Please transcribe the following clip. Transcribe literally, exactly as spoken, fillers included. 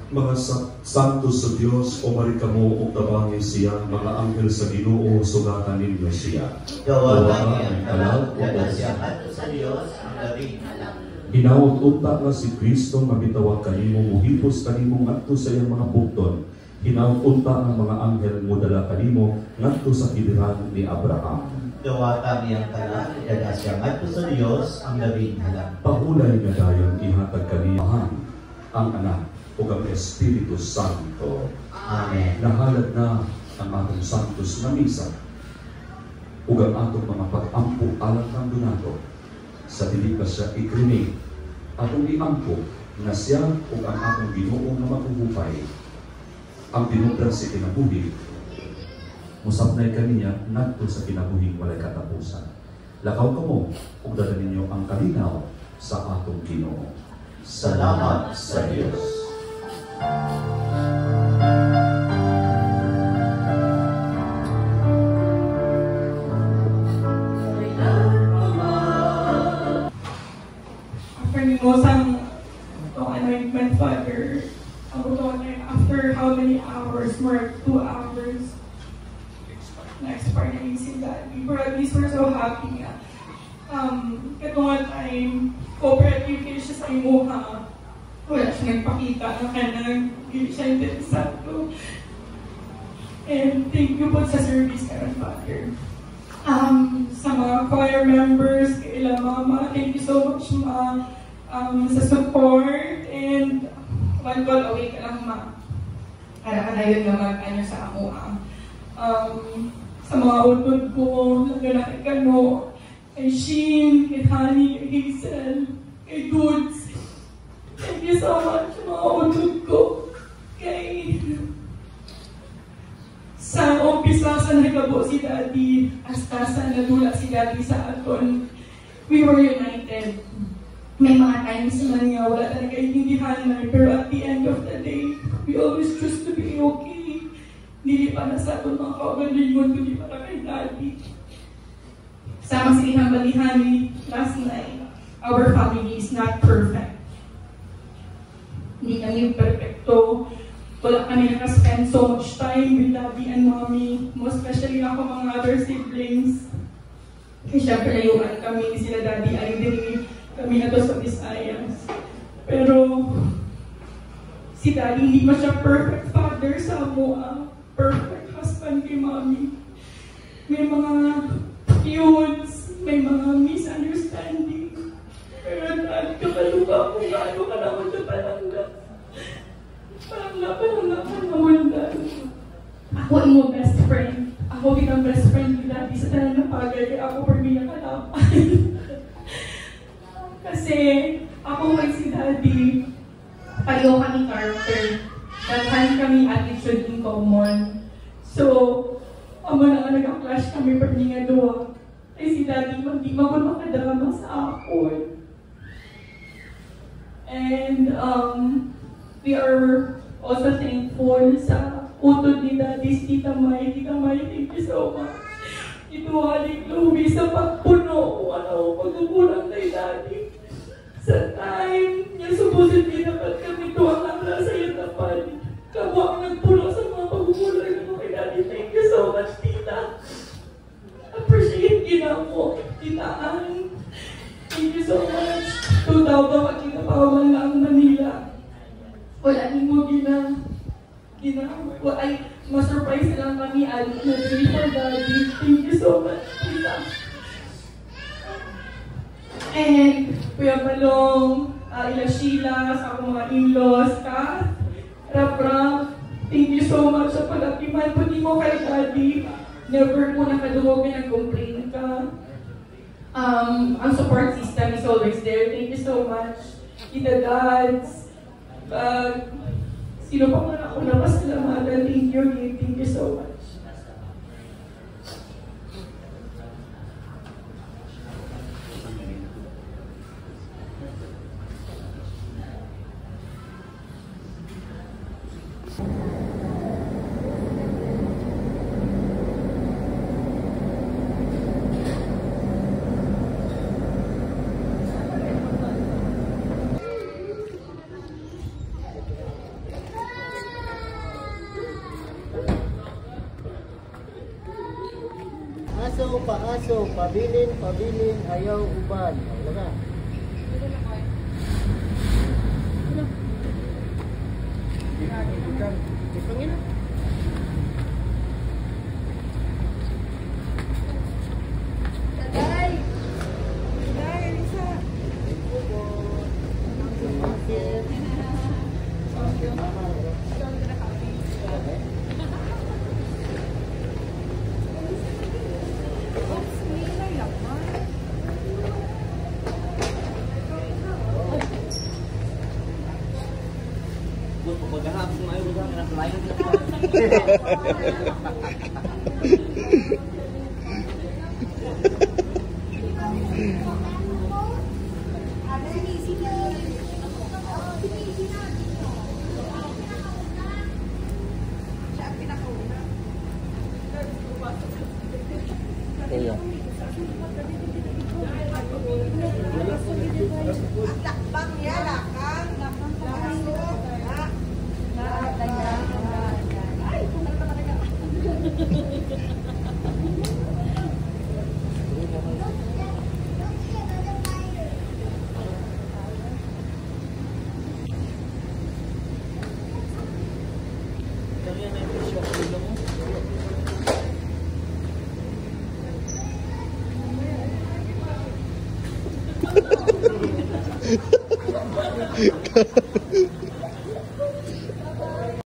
Mga sa santos sa Dios, umari kamo ug tabangi siya, mga anghel sa Ginoo, sugatan ninyo siya. Gawagan niya ang kalag, daga siya ato sa Dios, ang labing alam. Hinaut unta nga si Kristo, mabitawag kanimo, muhipos kanimo ngadto sa iyang mga bugton. Hinaut unta nga mga anghel mudala kanimo ngadto sa kiliran ni Abraham. Gawagan niya ang kalag, daga siya ato sa Dios, ang labing alam. Pahulay nga dayon ihatag kaniya ang anak ug ang Espiritu Santo. Amen. Nahalad na ang atong santos nga misa ug ang atong mga pag-ampo alang kang donato sa dili pa siya ikrinig. Atong iampo na siya ug ang atong Ginoo nga mabubuhay ang tinubdan sa kinabuhi. Musabnay kaniya ngadto sa kinabuhing walay katapusan. Lakaw kamo ug dala ninyo ang kalinaw sa atong Ginoo. Salamat sa Dios. Pangingosang itong anointment, Father, ang buto niya, after how many hours, more two hours, na-expire na yung si Daddy. But at least we're so happy nga. Um, katong time, cooperative kayo siya sa imuha. Wala siya nagpakita na kanang hindi siya interesado. And thank you po sa service ka rin, Father. Um, sa mga choir members, kaila Mama, thank you so much, Ma, um, sa support. And one call away ka lang, Ma. Kaya-kaya yun naman, ano sa ako, ah. Um, sa mga utod ko, lalo na kay Kano, kay Sheen, kay Honey, kay Hazel, kay Dudes. Thank you so much, mga utod ko. Kay... Sa umpisa sa nagkabo si Daddy, hasta sa nadula si Daddy sa aton, we were united. May mga times man nga wala talaga intindihan na, pero at the end of the day, we always choose to be okay. Hindi pa na sa aton mga kaugalingon, kundi para kay Daddy. Sama si Ihang Balihani last night, our family is not perfect. Hindi kami perfecto. Wala kami nakaspend so much time with Daddy and Mommy, most especially ako mga other siblings. Kasi syempre layuan kami, sila Daddy ay din kami na to sa Visayas. Pero si Daddy hindi pa siya perfect father sa mua, perfect husband kay Mommy. May mga feuds, may mga misunderstanding. Pero Dad, kakaluka ko nga ano ka naman sa palangga. Palangga, palangga, palangga. Ako ang mo best friend. Ako bilang best friend ni Daddy sa tanan ng pagay, kaya ako per me nakalapan. Kasi ako kay si Daddy, pareho kami character. Daghan kami attitude in common. So, amo na nga nag-clash kami per ni nga duwa. Ay si Daddy, hindi magod makadama sa akon. And um, we are also thankful sa utod ni Daddy, Tita May. Tita May, thank you so much. Ito haling luwi sa pagpuno kung ano pagkukulang kay Daddy. Sa time niya, supposedly dapat kami tuwang ang nasa yatapan. Kamu ang nagpuno sa mga pagkukulang ko kay Daddy. Thank you so much, Tita. Appreciate gina mo, Tita Ann. Thank you so much. two thousand makita pa man lang Manila. Wala ni mo gina. Gina. Ay, ma-surprise lang kami. Ali na day for Daddy. Thank you so much, Tita. And Kuya Balong, uh, Ila Sheila, sa akong mga in-laws, Kath, Rap-Rap, thank you so much sa pag-atiman po mo kay Daddy. Never po nakadungog na nag-complain ka. Um, ang support system is always there. Thank you so much. Kita Dads, uh, sino pa man ako napasalamatan. Thank you, thank you so much. Aso, paaso, pabilin, pabilin, ayaw uban. Wala na. Iya. Takbang ya, lakang. Ha ha ha.